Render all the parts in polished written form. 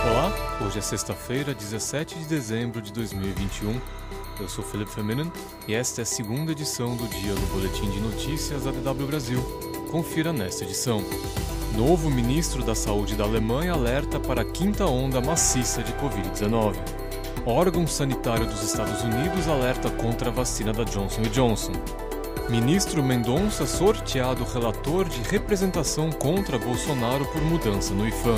Olá, hoje é sexta-feira, 17 de dezembro de 2021. Eu sou Felipe Feminen e esta é a segunda edição do dia do Boletim de Notícias da DW Brasil. Confira nesta edição. Novo ministro da Saúde da Alemanha alerta para a quinta onda maciça de Covid-19. Órgão sanitário dos Estados Unidos alerta contra a vacina da Johnson & Johnson. Ministro Mendonça sorteado relator de representação contra Bolsonaro por mudança no IFAM.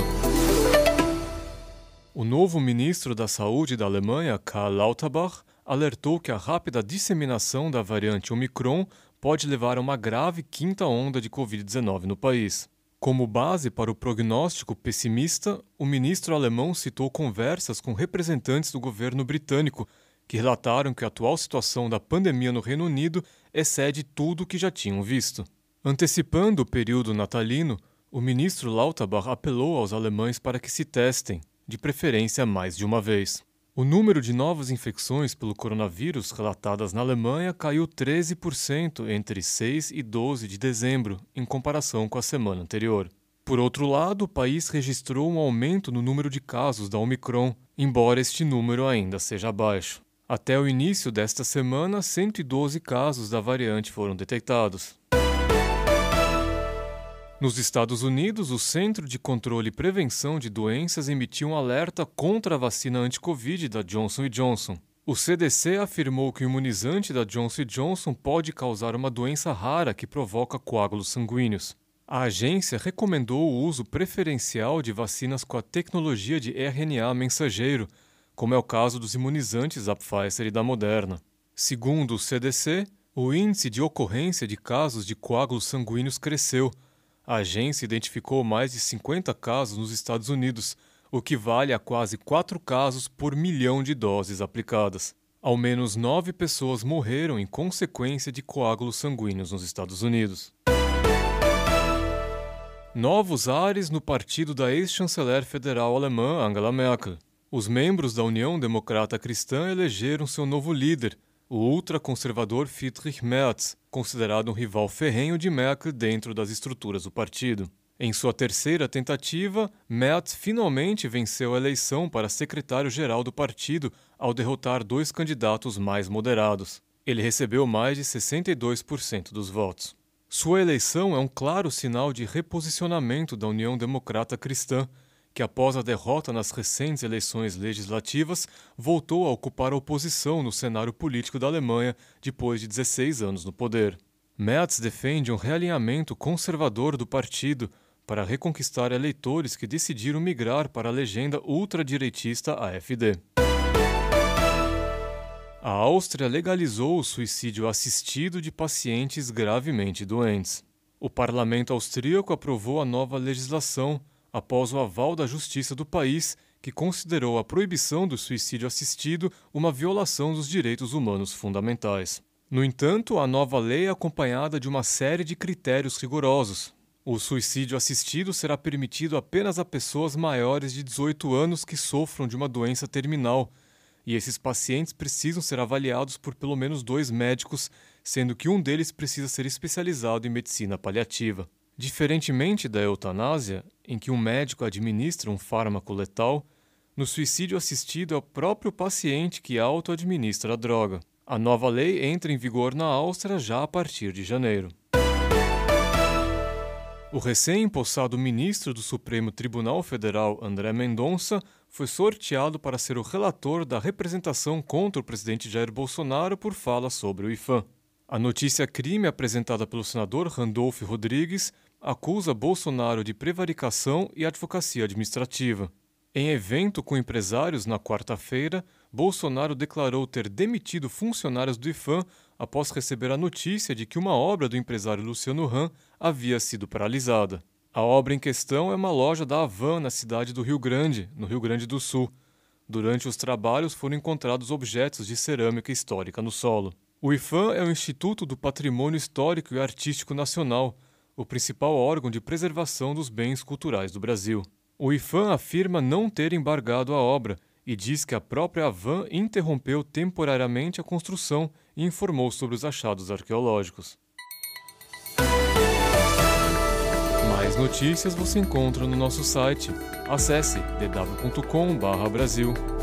O novo ministro da Saúde da Alemanha, Karl Lauterbach, alertou que a rápida disseminação da variante Omicron pode levar a uma grave quinta onda de Covid-19 no país. Como base para o prognóstico pessimista, o ministro alemão citou conversas com representantes do governo britânico, que relataram que a atual situação da pandemia no Reino Unido excede tudo o que já tinham visto. Antecipando o período natalino, o ministro Lauterbach apelou aos alemães para que se testem, de preferência mais de uma vez. O número de novas infecções pelo coronavírus relatadas na Alemanha caiu 13% entre 6 e 12 de dezembro, em comparação com a semana anterior. Por outro lado, o país registrou um aumento no número de casos da Omicron, embora este número ainda seja baixo. Até o início desta semana, 112 casos da variante foram detectados. Nos Estados Unidos, o Centro de Controle e Prevenção de Doenças emitiu um alerta contra a vacina anti-Covid da Johnson & Johnson. O CDC afirmou que o imunizante da Johnson & Johnson pode causar uma doença rara que provoca coágulos sanguíneos. A agência recomendou o uso preferencial de vacinas com a tecnologia de RNA mensageiro, como é o caso dos imunizantes da Pfizer e da Moderna. Segundo o CDC, o índice de ocorrência de casos de coágulos sanguíneos cresceu. A agência identificou mais de 50 casos nos Estados Unidos, o que vale a quase 4 casos por milhão de doses aplicadas. Ao menos 9 pessoas morreram em consequência de coágulos sanguíneos nos Estados Unidos. Novos ares no partido da ex-chanceler federal alemã Angela Merkel. Os membros da União Democrata Cristã elegeram seu novo líder, o ultraconservador Friedrich Merz, considerado um rival ferrenho de Merkel dentro das estruturas do partido. Em sua terceira tentativa, Merz finalmente venceu a eleição para secretário-geral do partido ao derrotar 2 candidatos mais moderados. Ele recebeu mais de 62% dos votos. Sua eleição é um claro sinal de reposicionamento da União Democrata Cristã, que após a derrota nas recentes eleições legislativas, voltou a ocupar a oposição no cenário político da Alemanha depois de 16 anos no poder. Merz defende um realinhamento conservador do partido para reconquistar eleitores que decidiram migrar para a legenda ultradireitista AfD. A Áustria legalizou o suicídio assistido de pacientes gravemente doentes. O parlamento austríaco aprovou a nova legislação após o aval da justiça do país, que considerou a proibição do suicídio assistido uma violação dos direitos humanos fundamentais. No entanto, a nova lei é acompanhada de uma série de critérios rigorosos. O suicídio assistido será permitido apenas a pessoas maiores de 18 anos que sofram de uma doença terminal, e esses pacientes precisam ser avaliados por pelo menos 2 médicos, sendo que um deles precisa ser especializado em medicina paliativa. Diferentemente da eutanásia, em que um médico administra um fármaco letal, no suicídio assistido é o próprio paciente que auto-administra a droga. A nova lei entra em vigor na Áustria já a partir de janeiro. O recém-empossado ministro do Supremo Tribunal Federal, André Mendonça, foi sorteado para ser o relator da representação contra o presidente Jair Bolsonaro por fala sobre o IFAM. A notícia crime apresentada pelo senador Randolph Rodrigues acusa Bolsonaro de prevaricação e advocacia administrativa. Em evento com empresários na quarta-feira, Bolsonaro declarou ter demitido funcionários do IFAM após receber a notícia de que uma obra do empresário Luciano Hang havia sido paralisada. A obra em questão é uma loja da Havan na cidade do Rio Grande, no Rio Grande do Sul. Durante os trabalhos foram encontrados objetos de cerâmica histórica no solo. O IFAM é o Instituto do Patrimônio Histórico e Artístico Nacional, o principal órgão de preservação dos bens culturais do Brasil. O IFAM afirma não ter embargado a obra e diz que a própria Havan interrompeu temporariamente a construção e informou sobre os achados arqueológicos. Mais Mais notícias você encontra no nosso site. Acesse dw.com/Brasil.